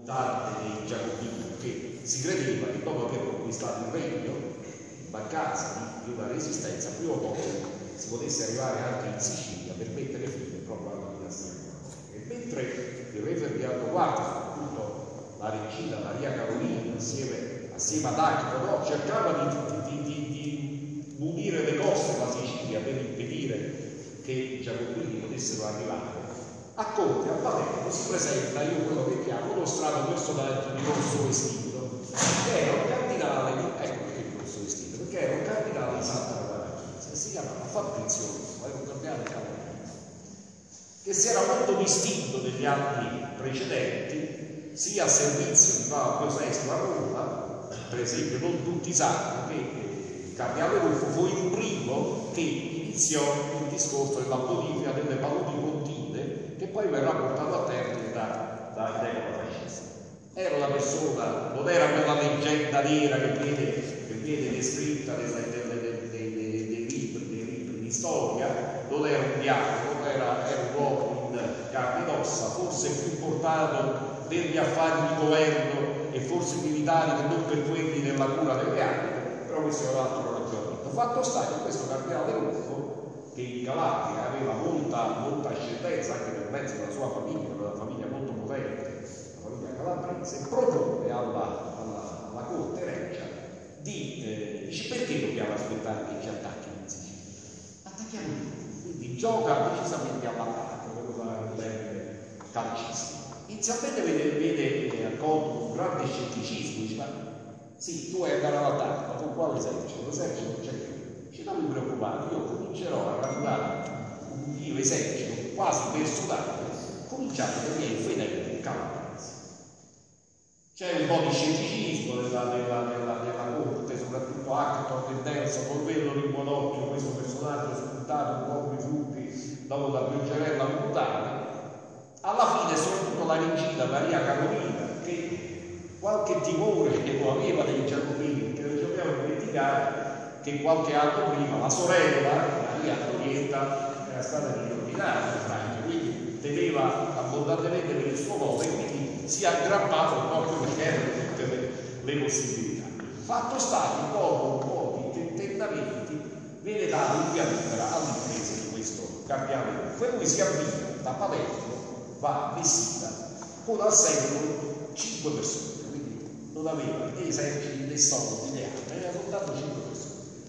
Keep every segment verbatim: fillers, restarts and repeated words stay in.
tante dei Giacobini, che si credeva che dopo aver conquistato il regno, in casa di una resistenza, prima o poi si potesse arrivare anche in Sicilia per mettere fine proprio alla dinastia borbonica. E mentre il re Ferdinando quarto, soprattutto la regina Maria Carolina, assieme, assieme ad Achito, no, cercava di, di, di, di unire le coste della Sicilia per impedire che i Giacobini potessero arrivare, a Conte, a Palermo, si presenta, io quello che chiamo, uno strano personaggio di rosso vestito, che era un cardinale di, ecco perché di rosso vestito, perché era un cardinale di Santa Maria, e si chiamava Fabrizio Rufo, era un cardinale cavalleiro, che si era molto distinto negli anni precedenti, sia a servizio di Papa Pio sesto a Roma, per esempio non tutti sanno che il cardinale Rufo fu il primo che iniziò il discorso della bonifica delle paludi pontine, che poi verrà portato a termine da, da idea fascista. Era una persona, non era quella leggenda nera che viene, che viene descritta dei, dei, dei, dei, dei, dei, libri, dei libri di storia, non era un diavolo, era, era un uomo in carne ed ossa, forse più portato per gli affari di governo e forse militari che non per quelli della cura delle anime, però questo è un altro ragionamento. Fatto sta che questo cardinale Rufo, che in Calabria aveva molta, molta ascendenza anche per mezzo della sua famiglia, una famiglia molto potente, la famiglia calabrese, propone alla, alla, alla corte regia di eh, dice perché dobbiamo aspettare che ci attacchino in Sicilia? Attacchiamo tutti, quindi gioca decisamente all'attacco per usare un termine calcistico. Inizialmente vede, vede accolto con grande scetticismo, dice ma sì, tu hai andare all'attacco, ma con quale esercito? L'esercito non c'è più. Dice non mi preoccupare, io comincerò a radunare un mio esercito quasi personale, cominciando dai miei fedeli calabresi. C'è un po' di scetticismo della, della, della, della corte, soprattutto Acton e Nelson, non vedono in buon occhio questo personaggio spuntato un po' come i frutti dopo la pioggerella montana. Alla fine, soprattutto la regina Maria Carolina, che qualche timore che lo aveva dei Giacobini, che non ci dobbiamo dimenticare che qualche anno prima la sorella Maria Antonietta era stata riordinata in Francia, quindi temeva abbondantemente per il suo nome e quindi si è aggrappato proprio perché erano tutte le, le possibilità. Fatto sta che dopo un po' di tentennamenti viene dato il via libera all'impresa di questo cardinale Rufo e lui si avvia da Palermo, va a Messina con al seguito cinque persone, quindi non aveva né eserciti né soldi né altro, aveva soltanto cinque persone.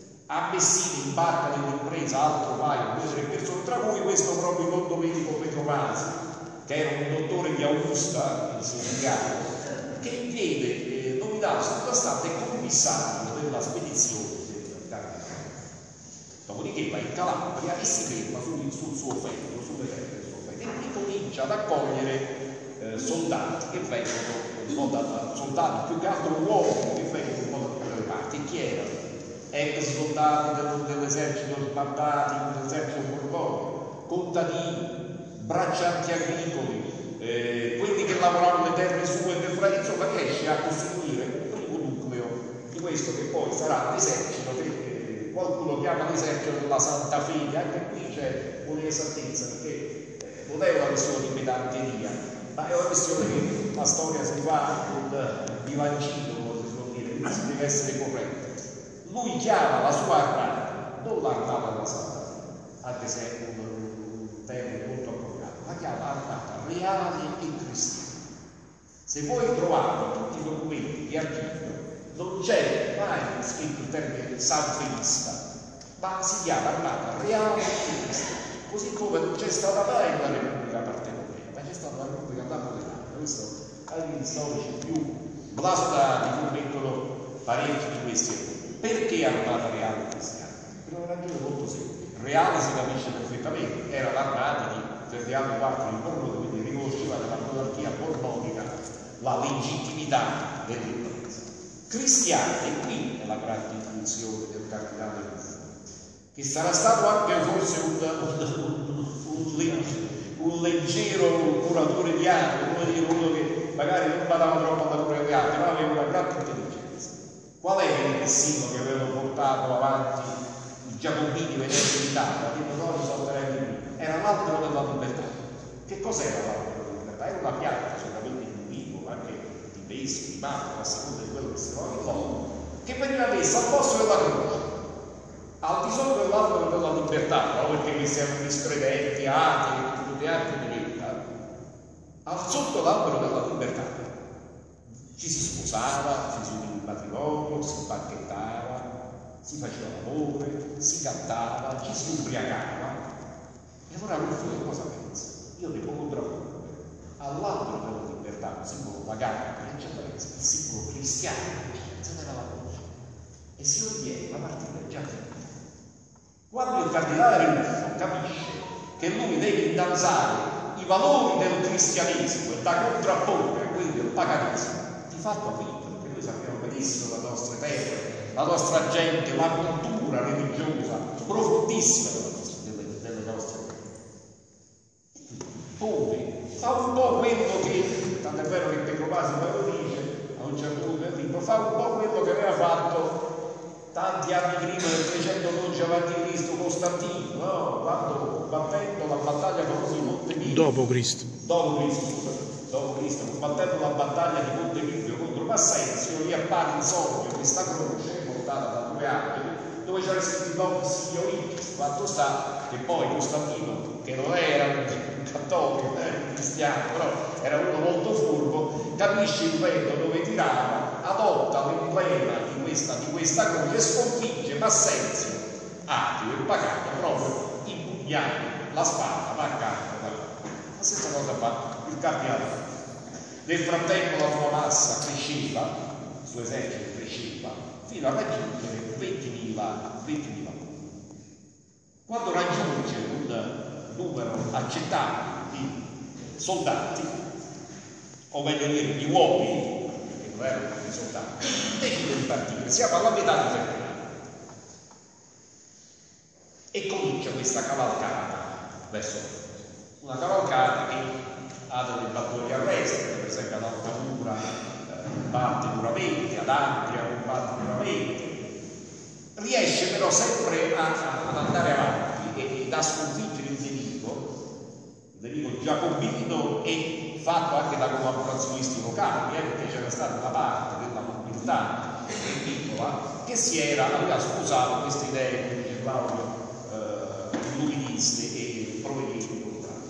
A Messina imbarca nell'impresa altro paio, due o tre persone, tra cui questo proprio Don Domenico Petromasi, che era un dottore di Augusta, il significato, che viene eh, nominato sottostante commissario della spedizione del cardinale. Dopodiché va in Calabria e si ferma sul, sul suo feudo, sulle terre del suo feudo, e comincia ad accogliere eh, soldati che vengono, da, soldati più che altro uomini che vengono un po' da tutte le parti. E chi erano? Ex soldati dell'esercito spartano, dell'esercito borbonico, contadini, braccianti agricoli, eh, quelli che lavoravano le terre sue per fare, insomma riesce a costruire un primo nucleo di questo che poi sarà l'esercito che eh, qualcuno chiama l'esercito della Santa Fede. Anche qui c'è un'esattezza perché eh, non è una questione di pedanteria, ma è una questione che la storia si fa con bilancino, come si può dire, quindi si deve essere corretto. Lui chiama la sua armata, non l'armata della Santa Fede, anche se è un, un termine molto appropriato, la chiama armata reale e cristiana. Se voi trovate tutti i documenti di archivio, non c'è mai scritto il termine sanfenista, ma si chiama armata reale e cristiana, così come non c'è stata mai una Repubblica Partenopea, ma c'è stata una Repubblica Napoletana. Questo anche gli storici più blasonati mettono parecchi di questi errori. Perché armata reale cristiana? Per una ragione molto semplice. Reale si capisce perfettamente, era l'armata di Ferdinando quarto di Borbone, quindi riconosceva nella monarchia borbonica la legittimità dell'impresa. Cristiana, e qui è la grande intuizione del cardinale Rufo, che sarà stato anche forse un, un, un, un leggero curatore di arte, come dire, uno che magari non badava troppo alla cura di arte, ma aveva una grande intelligenza. Qual è il messino che avevano portato avanti i Giacobini venendo in Italia? Detto no, risolverei di prima. Era l'albero della libertà. Che cos'era l'albero della libertà? Era una pianta, certamente in un vivo, anche vescovi, di papa, a seconda di quello che si trova in mondo, che veniva messa al posto della croce, al di sopra dell'albero della libertà, no? Perché questi erano miscredenti, atei, tutti altri di verità, al sotto dell'albero della libertà. Ci si sposava, ci si univa il matrimonio, si banchettava, si faceva l'amore, si cantava, ci si ubriacava. E allora Rufo che cosa pensa? Io ne pongo troppo all'albero della libertà, un simbolo pagano, che c'è il simbolo cristiano, c'è nella croce, e si ottiene la partita già finita. Quando il cardinale Rufo capisce che lui deve innalzare i valori del cristianesimo e da contrapporre a quelli del paganesimo, di fatto ha vinto, perché noi sappiamo benissimo la nostra terra, la nostra gente, la cultura religiosa profondissima della nostra, delle, delle nostre terre. Poi fa un po' quello che, tanto è vero che Pietro Masi poi lo dice, a un certo punto del libro, fa un po' quello che aveva fatto tanti anni prima del trecentododici avanti Cristo Costantino, no? Quando combattendo la battaglia famosa di Montemilvio, dopo Cristo, dopo Cristo, dopo Cristo, combattendo la battaglia di Montemilvio contro Massenzio, lì appare in sogno questa croce portata da due angeli, dove c'era scritto Nox Ioicis. Fatto sta che poi Costantino, che non era un cattolico, era un cristiano, però era uno molto furbo, capisce il vento dove tirava, adotta l'emblema di questa, di questa croce e sconfigge Massenzio, ateo e pagano, proprio impugnando la spada marcata. La stessa cosa fa il cardinale. Nel frattempo la sua massa cresceva, il suo esercito cresceva, fino a raggiungere ventimila uomini. Quando raggiunge un numero accettabile di soldati, o meglio dire di uomini, che non erano di soldati, decide di partire. Siamo alla metà di febbraio e comincia questa cavalcata verso una cavalcata che ha delle battaglie arresti, per esempio ad Altamura combatte duramente, ad Andria combatte duramente, riesce però sempre a, a, ad andare avanti e, ed a sconfiggere il nemico, il nemico giacobino e fatto anche da collaborazionisti locali, eh, perché c'era stata una parte della nobiltà piccola che si era, aveva sposato queste idee, come dice Claudio, eh, illuministe e provenienti contrari.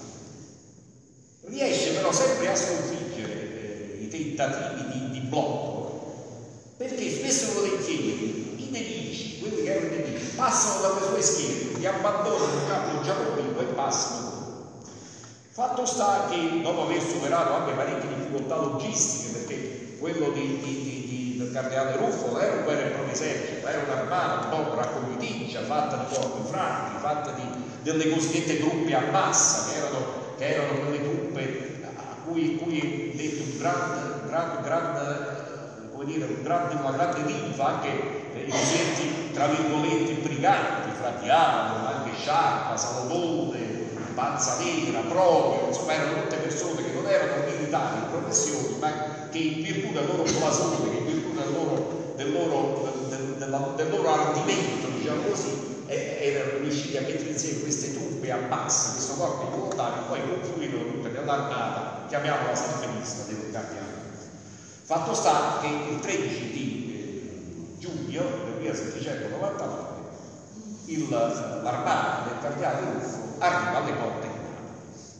Riesce però sempre a sconfiggere eh, i tentativi di, di blocco, perché spesso e volentieri i nemici, quelli che erano nemici, passano dalle sue schiere, li abbandonano il capo giacobino e passano. Fatto sta che dopo aver superato anche parecchie difficoltà logistiche, perché quello di, di, di, di, del cardinale Ruffo non era un vero e proprio esercito, era un'armata un po' raccogliticcia, fatta di corpi franchi, fatta di, delle cosiddette truppe a massa, che erano, che erano quelle truppe a cui, cui è detto un grande, grande, grande, come dire, un grande, una grande linfa, anche i cosiddetti, tra virgolette, briganti, Fratiano, anche Sciarpa, Salomone, Panzanera, Proprio, insomma erano tutte persone che non erano militari in professione, ma che in virtù del loro blasone, che in virtù del loro, del loro, del, del, del loro ardimento, diciamo così, eh, erano riusciti a mettere insieme queste truppe a massa, questo corpo di volontari, poi confluirono tutte nell'armata, chiamiamola Sanfenista del cardinale. Fatto sta che il tredici di giugno del millesettecentonovantanove l'armata del cardinale Ruffo arriva alle porte di Napoli.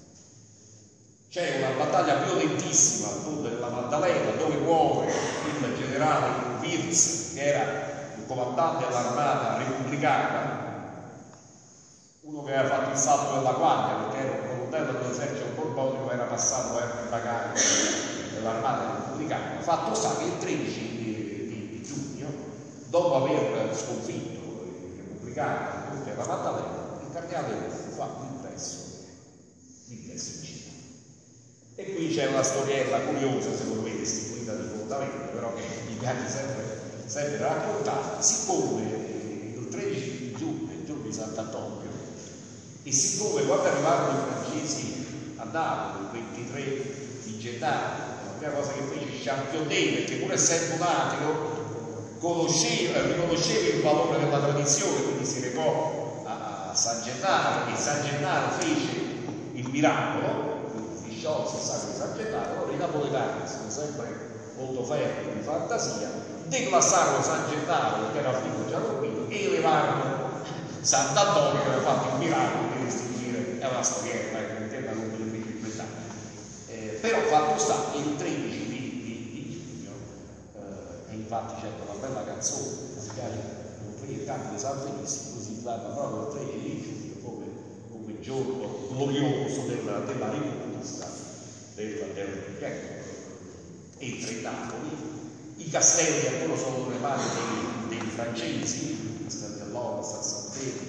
C'è una battaglia violentissima al punto della Maddalena, dove muore il generale Wirz, che era il comandante dell'armata repubblicana, uno che aveva fatto il salto della guardia perché era un colonnello dell'esercito borbonico, era passato per pagare dell'armata repubblicana. Fatto sta che il tredici di, di, di giugno, dopo aver sconfitto i repubblicani alla Maddalena, il cardinale Ruffo fa l'ingresso l'ingresso in città. E qui c'è una storiella curiosa, secondo me destituita di fondamento, però che mi piace sempre, sempre raccontare. Siccome il tredici di giugno è il giorno di Sant'Antonio, e siccome quando arrivarono i francesi a Napoli il ventitré di gennaio, la prima cosa che fece Championnet, perché pur essendo un ateo conosceva, riconosceva il valore della tradizione, quindi si recò a San Gennaro, e San Gennaro fece il miracolo, quindi si sciolse il sacro di San Gennaro. Allora i napoletani sono sempre molto fermo di fantasia, declassarono San Gennaro, che era figlio Giacobino, e elevarono Sant'Antonio, che aveva fatto il miracolo di restituire, è una storiella, eh, che intenda non per cinquanta anni. Eh, però fatto sta che il tredici di, di, di giugno, eh, e infatti c'è una bella canzone, si chiama il canto di San Felissimo, così si parla proprio il tredici di giugno come, come giorno glorioso della, della riconquista del, del regno. Entra in Napoli, i castelli ancora sono nelle mani dei, dei francesi, Castel dell'Oro, San Sant'Elmo,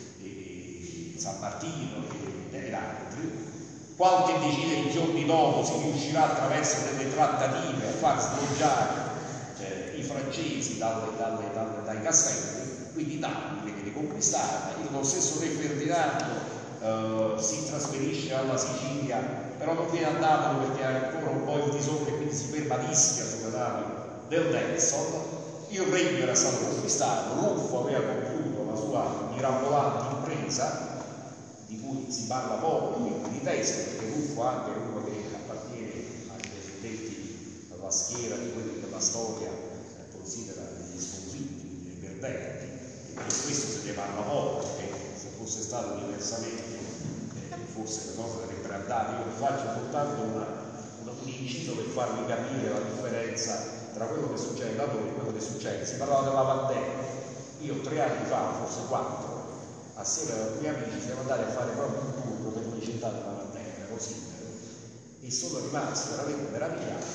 San Martino ed altri. Qualche decina di giorni dopo si riuscirà attraverso delle trattative a far sfoggiare eh, i francesi dalle, dalle, dalle, dai castelli, quindi Napoli viene riconquistata. Lo stesso re Ferdinando Uh, si trasferisce alla Sicilia, però non viene a Napoli perché ha ancora un po' il disordine, quindi si ferma ad Ischia sulle navi del Nelson. Il regno era stato conquistato, Ruffo aveva compiuto la sua mirabolante impresa, di cui si parla poco, quindi di testo, perché Ruffo anche è uno che appartiene ai cosiddetti alla schiera di quelli che la storia considera degli sconfitti, dei perdenti, e per questo se ne parla poco, perché se fosse stato diversamente eh, forse le cose sarebbero andate. Io vi faccio soltanto una, una, un inciso per farvi capire la differenza tra quello che succede da noi e quello che succede. Si parlava della Lavandera. Io tre anni fa, forse quattro, assieme ad alcuni amici siamo andati a fare proprio un tour per le città della Lavandera, così, e sono rimasto veramente meravigliato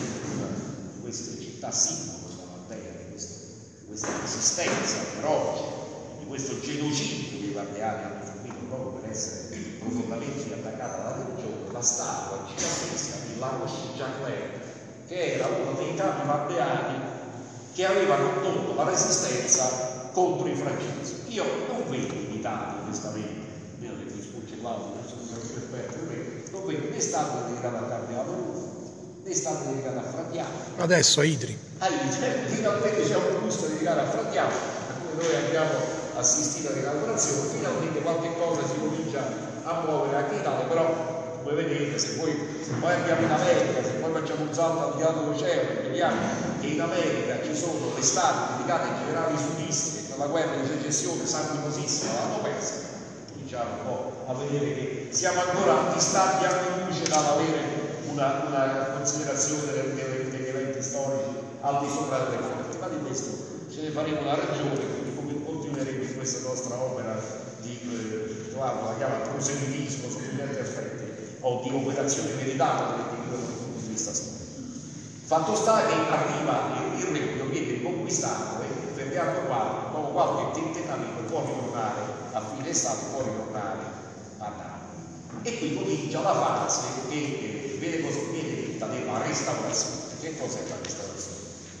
di queste città simbolo della Lavandera, di questa resistenza feroce, di questo genocidio che i vandeani hanno subito proprio per essere profondamente attaccati alla religione. La statua gigantesca di La Roche-Jacqueline, che era uno dei capi vandeani che aveva condotto la resistenza contro i francesi. Io non vedo in Italia, onestamente, almeno che mi sfugge Claudio, non sono più esperto, non vedo né statue dedicate a Cardinale Ruffo, né statue dedicate a Fradiano. Adesso a Idri. A Idri, finalmente c'è un busto dedicato a Fradiano, a cui noi abbiamo assistito all'inaugurazione. Finalmente qualche cosa si comincia a muovere anche in Italia, però come vedete, se poi, se poi andiamo in America, se poi facciamo un salto al di là dell'oceano, vediamo che in America ci sono le statue dedicate ai generali sudisti che nella guerra di secessione sanguinosissima l'hanno persa. Cominciamo un po' a vedere che siamo ancora distanti anni luce dall'avere una, una considerazione degli, degli eventi storici al di sopra delle fonti, ma di questo ce ne faremo una ragione, quindi come continueremo in questa nostra opera di eh, la chiama proselitismo su diversi aspetti o di operazione verità da questo punto di vista storico. Fatto sta che arriva il, il regno, viene riconquistato e Ferdinando quarto, dopo qualche tentativo, può ritornare a fine estate, può ritornare a Napoli. E qui comincia la fase che eh, viene così viene detta della restaurazione. Che cos'è la restaurazione?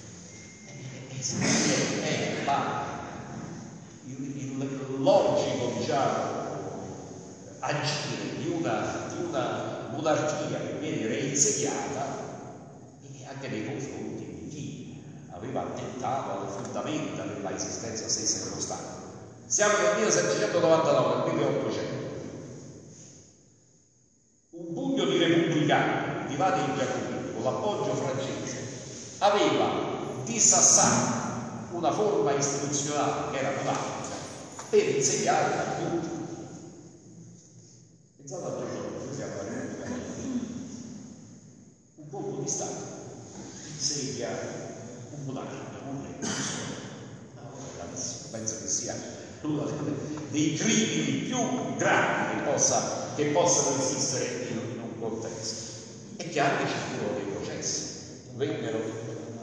È, è la, il, il, il logico, diciamo, agire di una, di una monarchia che viene reinsediata anche nei confronti di chi aveva attentato alle fondamenta della esistenza stessa dello Stato. Siamo nel millesettecentonovantanove, nel milleottocento. Un pugno di repubblicani, di vari giacobini, con l'appoggio francese, aveva dissassato una forma istituzionale che era monarchica per insediare la Repubblica. Pensate a tutto, siamo a un colpo di Stato insedia un monarca, un re. Penso che sia uno dei crimini più grandi che, possa, che possano esistere in, in un contesto. È chiaro che ci furono dei processi, vennero.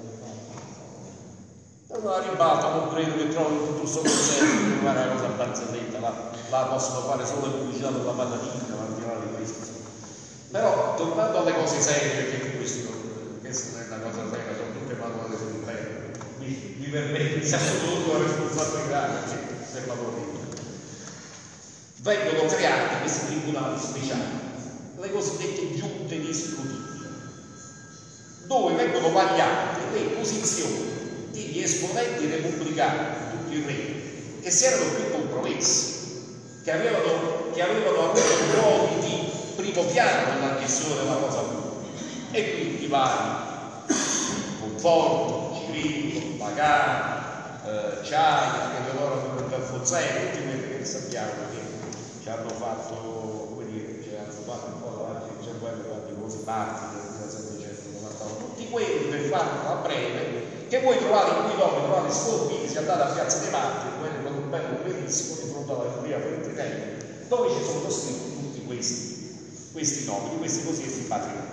Allora la ribalta, non credo che trovi tutto questo consenso di fare una cosa barzelletta, la, la possono fare solo le pubblicità della patatina, ma al di là di questo. Però tornando alle cose serie, perché questo, questa è una cosa seria, sono tutte parole sul bello, mi, mi permette di assoluto la responsabilità per lavoro. Vengono creati questi tribunali speciali, le cosiddette giunte di scrutinio, dove vengono vagliate le posizioni degli esponenti repubblicani di tutto il regno che si erano più compromessi, che avevano, che avevano avuto ruoli di primo piano nella gestione della cosa pubblica, e quindi vari Conforto, Cirillo, Pagano, eh, Ciaia, che Leonora Pimentel Fonseca, tutti quelli che sappiamo che ci hanno fatto, come dire, ci hanno fatto un po' davanti al cervello quando i cose parti del millesettecentonovantanove, tutti quelli, per farlo a breve, che voi trovate in cui dopo trovate scolpiti, si andate a Piazza dei Martiri, quello con un bello bellissimo di fronte alla libreria Frentinelli, dove ci sono scritti tutti questi, questi nomi, di questi cosiddetti patrioti.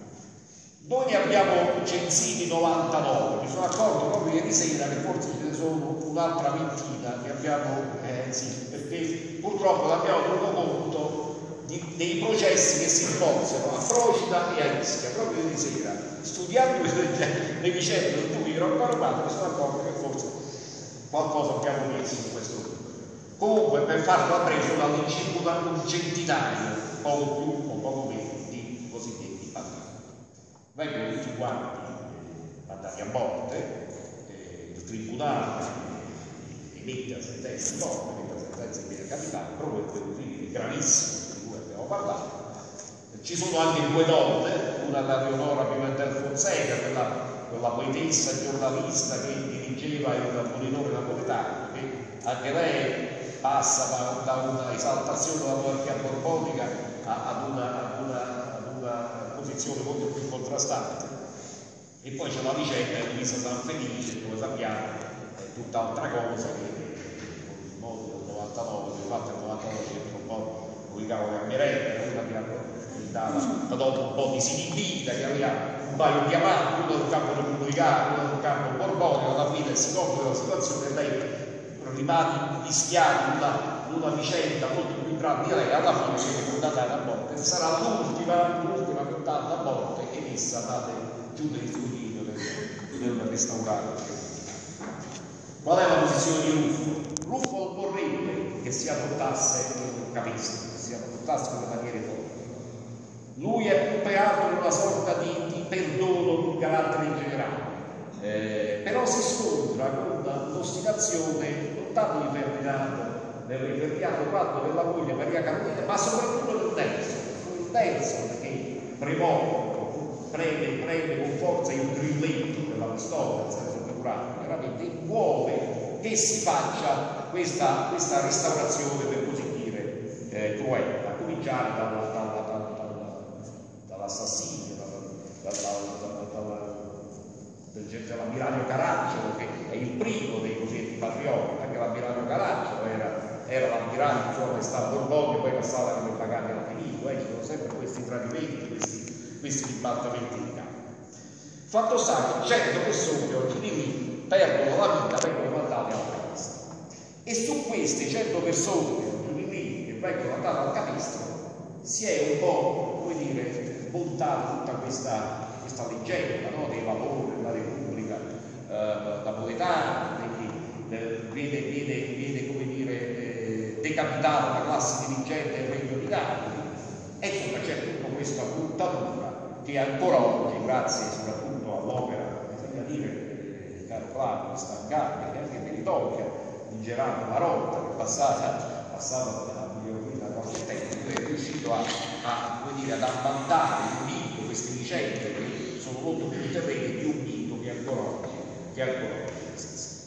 Noi ne abbiamo censiti novantanove, mi sono accorto proprio ieri sera che forse ce ne sono un'altra ventina che abbiamo, eh, sì, perché purtroppo abbiamo tenuto conto di, dei processi che si svolsero a Procida e a Ischia, proprio ieri sera, studiando le, le vicende del tuo ancora quando mi sono accorto che forse qualcosa abbiamo messo in questo gruppo. Comunque, per farlo a breve, sono all'incirca un centinaio, poco più o poco meno, di cosiddetti patrioti. Vengono tutti quanti mandati a morte, eh, il tribunale emette la sentenza di morte, emette la sentenza di pena capitale, proprio per quei crimini gravissimi di cui abbiamo parlato. Ci sono anche due donne, una la Leonora Pimentel Fonseca, quella, quella poetessa e giornalista che dirigeva il Molinone napoletano, che anche lei passa da, da una esaltazione della monarchia borbonica ad una, ad una, ad una posizione molto più contrastante. E poi c'è la vicenda di Luisa Sanfelice, come sappiamo, è tutt'altra cosa che il modo del novantanove, infatti nel novantanove c'è un po' con i cavo Gamberelli, una che andava dopo un po' disinibita, che aveva un paio di amanti, uno nel campo repubblicano, uno nel campo borbonico, alla fine si scopre della situazione e lei rimane mischiata in una, in una vicenda molto più grande di lei, alla fine viene condannata a morte. Sarà l'ultima, l'ultima condanna a morte emessa dalle giunte di scrutinio del, del restaurato. Qual è la posizione di Ruffo? Ruffo vorrebbe che si adottasse il capisco, che si adottasse quelle maniere forti. Lui è beato in una sorta di, di perdono di carattere in generale, eh, però si scontra con l'ostinazione non tanto di Ferdinando del re Ferdinando quanto della moglie Maria Carolina, ma soprattutto del Nelson, il Nelson che premuove, preme, preme con forza il grilletto della pistola, nel senso figurato, veramente vuole che si faccia questa, questa restaurazione, per così dire, eh, cruenta, a cominciare dalla, dalla, dalla, dall'assassinio, dalla, dalla, dalla, dell'ammiraglio Caracciolo, che è il primo dei cosiddetti patrioti. Anche l'ammiraglio Caracciolo era, era l'ammiraglio insomma, che stava a Borbogna e poi passava come Pagani alla Finito, eh, ci sono sempre questi tradimenti, questi, questi ribaltamenti di campo. Fatto sta che cento persone oggi di lì perdono la vita, vengono mandate al capistro, e su queste cento persone oggi di lì che vengono mandate al capistro si è un po', come dire, montata tutta questa questa leggenda, no? Dei valori della Repubblica eh, napoletana, eh, viene, viene, viene come dire, eh, decapitata la classe dirigente del Regno di Napoli, e insomma c'è tutta questa buttatura che ancora oggi, grazie soprattutto all'opera, bisogna dire, eh, caro Flavio, Stancani, e anche Meritoria, di Gerardo Marotta, che è passata, passata da qualche tempo, è riuscito a, a, come dire, ad abbandare il mito, queste vicende che sono molto più terreni di un mito che ancora oggi, che ancora oggi esiste.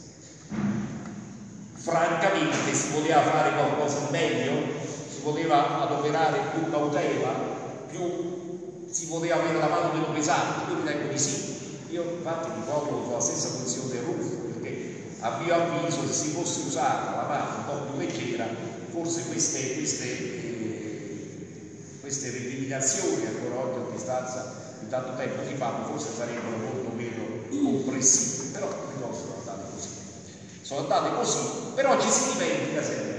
Francamente si poteva fare qualcosa di meglio, si poteva adoperare più cautela, più si poteva avere la mano meno pesante. Io ritengo di sì. Io infatti mi colloco sulla stessa posizione del Ruffo, perché a mio avviso se si fosse usata la mano un po' più leggera, forse queste, queste, eh, queste recriminazioni ancora oggi a distanza di tanto tempo si fanno, forse sarebbero molto meno compressive, però le cose sono andate così. Sono andate così, però ci si dimentica sempre.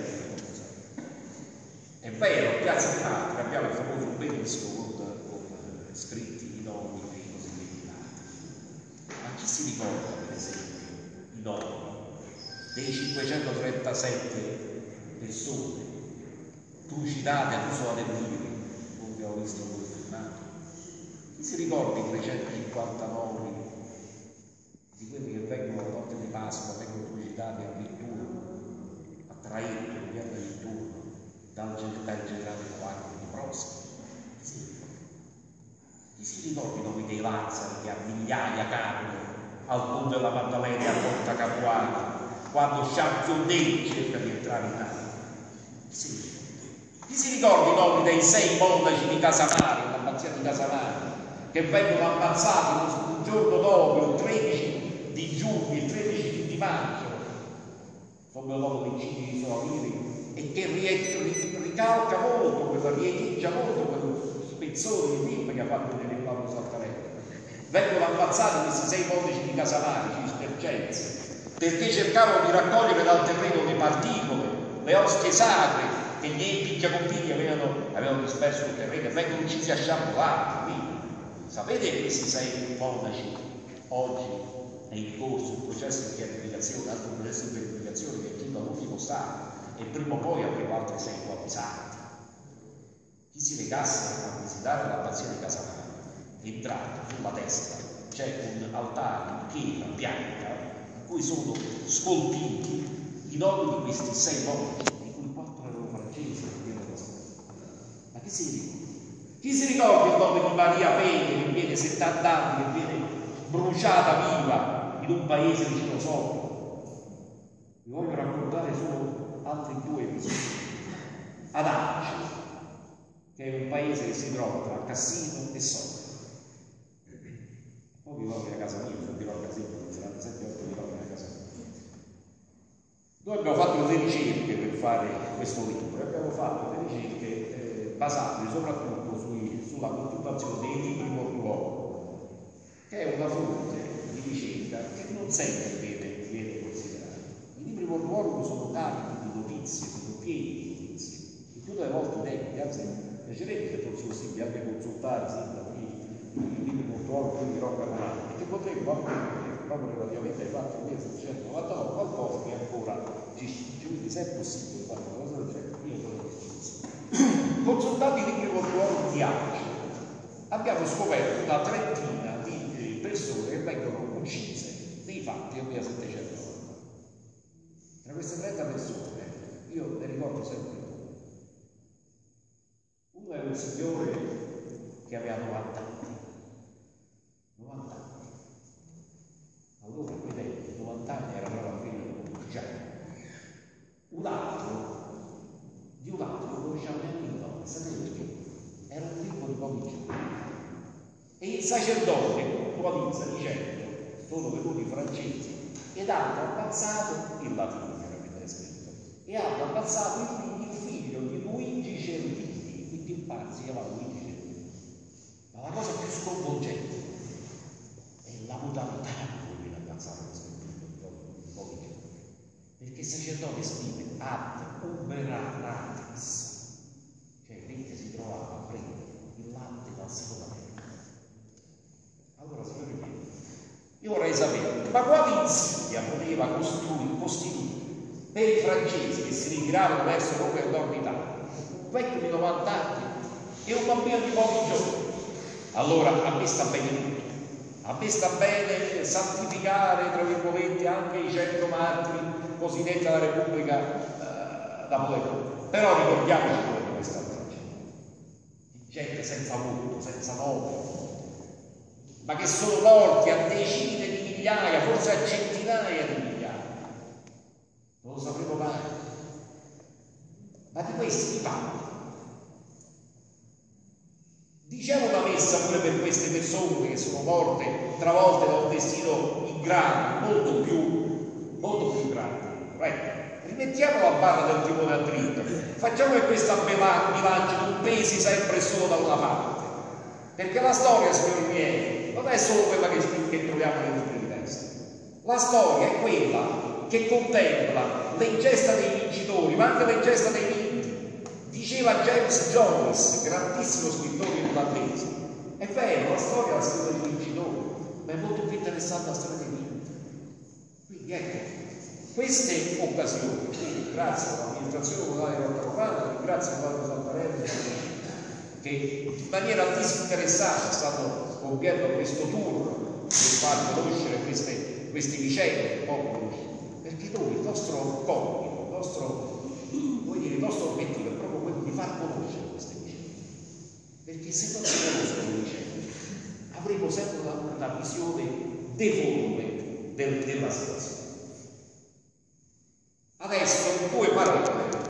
È vero, a Piazza dei Martiri abbiamo il famoso obelisco con, con scritti i nomi dei cosiddetti martiri. Ma chi si ricorda, per esempio, i nomi dei cinquecentotrentasette persone trucidate all'isola del Liri, come abbiamo visto quel filmato? Chi si ricorda i trecentocinquantanove di quelli che vengono la notte di Pasqua, vengono trucidati addirittura a Traietto, in via del turno, dal generale Quarto di Proschi? Chi si ricorda? Chi si ricorda i nomi dei Lazzari che a migliaia cadono al ponte della Maddalena, a Porta Capuano, quando Championnelli cerca di entrare in Italia. Sì. Chi si ricorda i nomi dei sei monaci di Casamari, l'abbazia di Casamari, che vengono ammazzati un giorno dopo, il tredici di giugno, il tredici di maggio, come dopo l'omicidio di Soaviri, e che ricalca molto, quella riecheggia molto quello spezzone di film che ha fatto vedere Paolo Saltarelli. Vengono ammazzati questi sei monaci di Casamari, cistercensi, perché cercavano di raccogliere dal terreno le particole, le ostie sacre che gli picchiacompigli avevano, avevano disperso sul terreno e vengono uccisi a sciabolati. Sapete che questi sei monaci oggi è in corso un processo di beatificazione, altro processo di beatificazione che è giunto all'ultimo stato e prima o poi avremo altri sei commissari. Chi si recasse a visitare l'abbazia di Casamari, entrato sulla destra c'è un altare in pietra bianca in cui sono scolpiti i nomi di questi sei monaci, di cui quattro erano francesi. Ma chi si ricorda? Chi si ricorda il nome di Maria Pene, che viene settanta anni, che viene bruciata viva in un paese vicino Sopra? Vi voglio raccontare solo altri due episodi. Ad Acce, che è un paese che si trova tra Cassino e Sopra. Poi vi voglio a casa mia, subirò a Cassino, non saranno sette otto vi voglio a casa mia. Noi abbiamo fatto delle ricerche per fare questo libro, abbiamo fatto delle ricerche eh, basate soprattutto sulla consultazione dei libri mortuori, che è una fonte di ricerca che non sempre viene, viene considerata. I libri mortuori sono carichi di notizie, sono pieni di notizie, e più delle volte inedite, anzi mi piacerebbe se fosse possibile anche consultare sindaco, i libri mortuori, quelli di Rocca Romana, perché potremmo anche, proprio relativamente ai fatti del millenovecentonovantanove, qualcosa che ancora ci dice, se è possibile fare una cosa del genere, io sono disposto. Consultando i libri mortuori di Acce, abbiamo scoperto una trentina di persone che vengono uccise nei fatti del millesettecentonovanta. Tra queste trenta persone, io ne ricordo sempre uno. Uno è un signore che aveva novanta anni. novanta anni. Allora, vedete, novanta anni era la fine del già. Un altro, di un altro non conosciamo neanche il nome, sapete perché? Era un tipo di pochi giorni. E il sacerdote puntualizza dicendo: sono venuti i francesi ed hanno ammazzato il latino, chiaramente è scritto, e hanno ammazzato il figlio, il figlio di Luigi Cervini, quindi il padre si chiamava Luigi Cervini. Ma la cosa più sconvolgente è la modalità con cui viene ammazzato questo figlio di pochi giorni, perché il sacerdote scrive ad uberanatis, cioè mentre si trovava a prendere il latte dal seno materno. Allora, signori miei, io vorrei sapere, ma quale insidia poteva costituire per i francesi che si ritiravano verso Roma e Nord Italia un vecchio di novanta anni e un bambino di pochi giorni? Allora, a me sta bene tutto, a me sta bene santificare, tra virgolette, anche i cento martiri cosiddetti della Repubblica eh, Napoleonica, però ricordiamoci quello di questa tragedia, di gente senza volto, senza nome, ma che sono morti a decine di migliaia, forse a centinaia di migliaia. Non lo sapremo mai. Ma di questi mi parla. Diciamo una messa pure per queste persone che sono morte, travolte da un destino ingrato, molto più, molto più grande. Ecco, rimettiamo la barra del timone a dritto, facciamo che questa bilancia non pesi sempre e solo da una parte. Perché la storia, signori miei, non è solo quella che, che troviamo nei libri di testo. La storia è quella che contempla le gesta dei vincitori, ma anche le gesta dei vinti. Diceva James Joyce, grandissimo scrittore irlandese. È vero, la storia è la storia dei vincitori, ma è molto più interessante la storia dei vinti. Quindi ecco, queste occasioni, grazie all'amministrazione comunale di Rocca Romana, grazie a Paolo Saltarelli, che in maniera disinteressata è stato compiendo questo tour per far conoscere queste, queste vicende poco conosciute, perché noi, il nostro compito, il nostro, vuol dire, il nostro obiettivo è proprio quello di far conoscere queste vicende, perché se non si conoscono le vicende avremo sempre una, una visione deforme del, della situazione. Adesso due parole